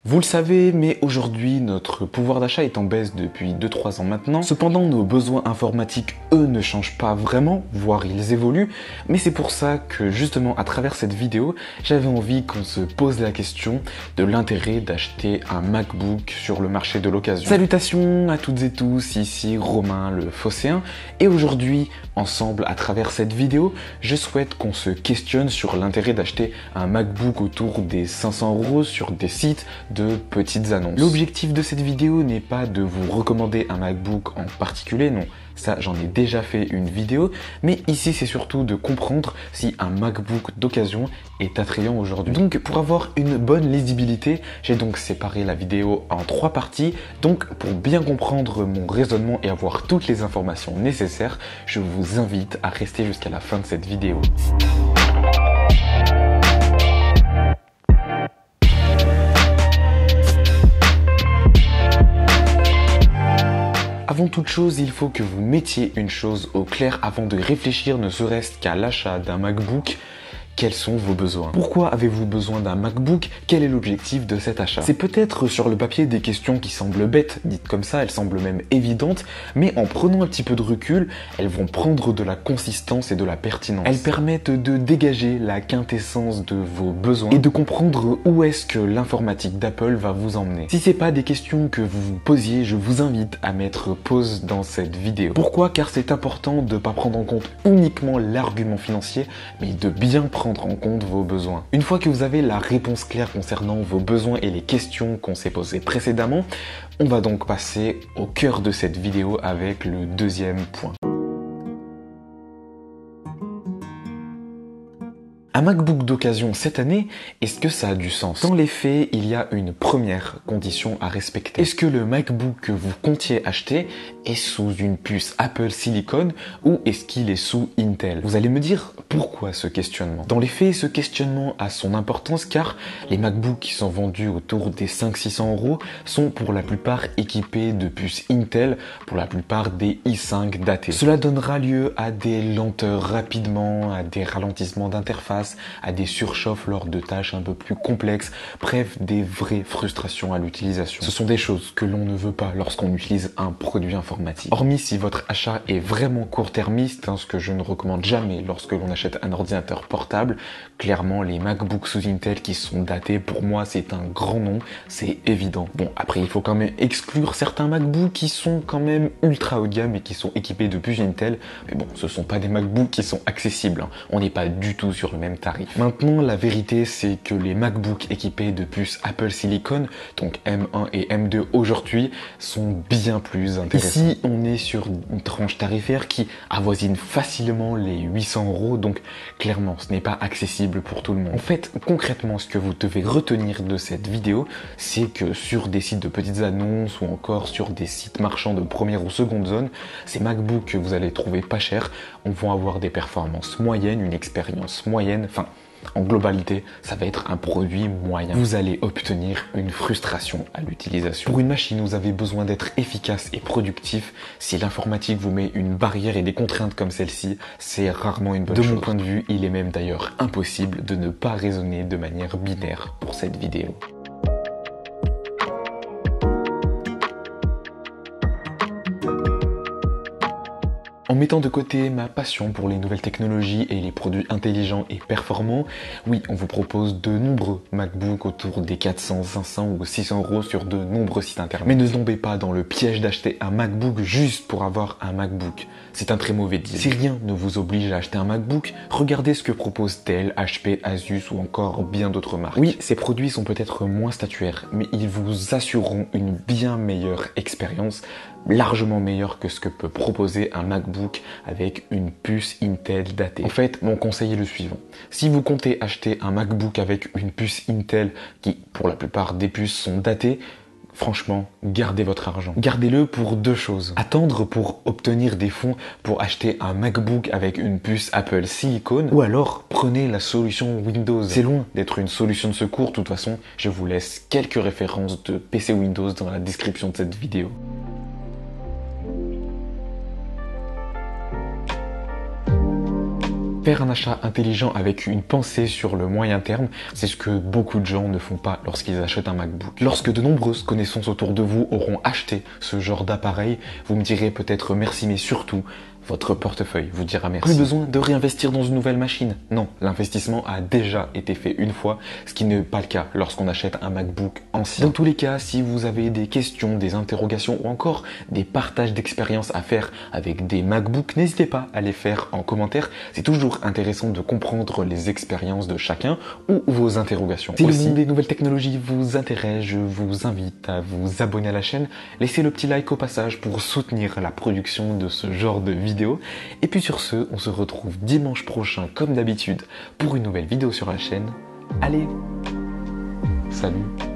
Vous le savez, mais aujourd'hui, notre pouvoir d'achat est en baisse depuis 2-3 ans maintenant. Cependant, nos besoins informatiques, eux, ne changent pas vraiment, voire ils évoluent. Mais c'est pour ça que, justement, à travers cette vidéo, j'avais envie qu'on se pose la question de l'intérêt d'acheter un MacBook sur le marché de l'occasion. Salutations à toutes et tous, ici Romain le Phocéen. Et aujourd'hui, ensemble, à travers cette vidéo, je souhaite qu'on se questionne sur l'intérêt d'acheter un MacBook autour des 500 € sur des sites de petites annonces. L'objectif de cette vidéo n'est pas de vous recommander un MacBook en particulier, non, ça j'en ai déjà fait une vidéo, mais ici c'est surtout de comprendre si un MacBook d'occasion est attrayant aujourd'hui. Donc pour avoir une bonne lisibilité, j'ai donc séparé la vidéo en 3 parties, donc pour bien comprendre mon raisonnement et avoir toutes les informations nécessaires, je vous invite à rester jusqu'à la fin de cette vidéo. Avant toute chose, il faut que vous mettiez une chose au clair avant de réfléchir ne serait-ce qu'à l'achat d'un MacBook. Quels sont vos besoins? Pourquoi avez-vous besoin d'un MacBook? Quel est l'objectif de cet achat? C'est peut-être sur le papier des questions qui semblent bêtes, dites comme ça, elles semblent même évidentes, mais en prenant un petit peu de recul, elles vont prendre de la consistance et de la pertinence. Elles permettent de dégager la quintessence de vos besoins et de comprendre où est-ce que l'informatique d'Apple va vous emmener. Si c'est pas des questions que vous vous posiez, je vous invite à mettre pause dans cette vidéo. Pourquoi? Car c'est important de ne pas prendre en compte uniquement l'argument financier, mais de bien prendre en compte vos besoins. Une fois que vous avez la réponse claire concernant vos besoins et les questions qu'on s'est posées précédemment, on va donc passer au cœur de cette vidéo avec le deuxième point. Un MacBook d'occasion cette année, est-ce que ça a du sens? Dans les faits, il y a une première condition à respecter. Est-ce que le MacBook que vous comptiez acheter est sous une puce Apple Silicon ou est-ce qu'il est sous Intel? Vous allez me dire pourquoi ce questionnement? Dans les faits, ce questionnement a son importance car les MacBooks qui sont vendus autour des 500-600 € sont pour la plupart équipés de puces Intel, pour la plupart des i5 datés. Cela donnera lieu à des lenteurs rapidement, à des ralentissements d'interface, à des surchauffes lors de tâches un peu plus complexes, bref, des vraies frustrations à l'utilisation. Ce sont des choses que l'on ne veut pas lorsqu'on utilise un produit informatique. Hormis si votre achat est vraiment court-termiste, ce que je ne recommande jamais lorsque l'on achète un ordinateur portable, clairement les MacBooks sous Intel qui sont datés, pour moi c'est un grand nom, c'est évident. Bon, après il faut quand même exclure certains MacBooks qui sont quand même ultra haut de gamme et qui sont équipés de puces Intel, mais bon, ce sont pas des MacBooks qui sont accessibles, on n'est pas du tout sur le même tarif. Maintenant, la vérité, c'est que les MacBooks équipés de puces Apple Silicon, donc M1 et M2 aujourd'hui, sont bien plus intéressants. Ici, on est sur une tranche tarifaire qui avoisine facilement les 800 €, donc clairement, ce n'est pas accessible pour tout le monde. En fait, concrètement, ce que vous devez retenir de cette vidéo, c'est que sur des sites de petites annonces ou encore sur des sites marchands de première ou seconde zone, ces MacBooks que vous allez trouver pas chers, vont avoir des performances moyennes, une expérience moyenne. Enfin, en globalité, ça va être un produit moyen. Vous allez obtenir une frustration à l'utilisation. Pour une machine, vous avez besoin d'être efficace et productif. Si l'informatique vous met une barrière et des contraintes comme celle-ci, c'est rarement une bonne chose. De mon point de vue, il est même d'ailleurs impossible de ne pas raisonner de manière binaire pour cette vidéo. En mettant de côté ma passion pour les nouvelles technologies et les produits intelligents et performants, oui, on vous propose de nombreux MacBooks autour des 400, 500 ou 600 € sur de nombreux sites internet. Mais ne tombez pas dans le piège d'acheter un MacBook juste pour avoir un MacBook. C'est un très mauvais deal. Si rien ne vous oblige à acheter un MacBook, regardez ce que proposent Dell, HP, Asus ou encore bien d'autres marques. Oui, ces produits sont peut-être moins statuaires, mais ils vous assureront une bien meilleure expérience, largement meilleure que ce que peut proposer un MacBook avec une puce Intel datée. En fait, mon conseil est le suivant. Si vous comptez acheter un MacBook avec une puce Intel qui, pour la plupart des puces, sont datées, franchement, gardez votre argent. Gardez-le pour deux choses. Attendre pour obtenir des fonds pour acheter un MacBook avec une puce Apple Silicon, ou alors prenez la solution Windows. C'est loin d'être une solution de secours. De toute façon, je vous laisse quelques références de PC Windows dans la description de cette vidéo. Faire un achat intelligent avec une pensée sur le moyen terme, c'est ce que beaucoup de gens ne font pas lorsqu'ils achètent un MacBook. Lorsque de nombreuses connaissances autour de vous auront acheté ce genre d'appareil, vous me direz peut-être merci, mais surtout, votre portefeuille vous dira merci. Plus besoin de réinvestir dans une nouvelle machine. Non, l'investissement a déjà été fait une fois, ce qui n'est pas le cas lorsqu'on achète un MacBook ancien. Dans tous les cas, si vous avez des questions, des interrogations ou encore des partages d'expériences à faire avec des MacBooks, n'hésitez pas à les faire en commentaire. C'est toujours intéressant de comprendre les expériences de chacun ou vos interrogations. Si le monde des nouvelles technologies vous intéresse, je vous invite à vous abonner à la chaîne, laissez le petit like au passage pour soutenir la production de ce genre de vidéos. Et puis sur ce, on se retrouve dimanche prochain comme d'habitude pour une nouvelle vidéo sur la chaîne. Allez, salut!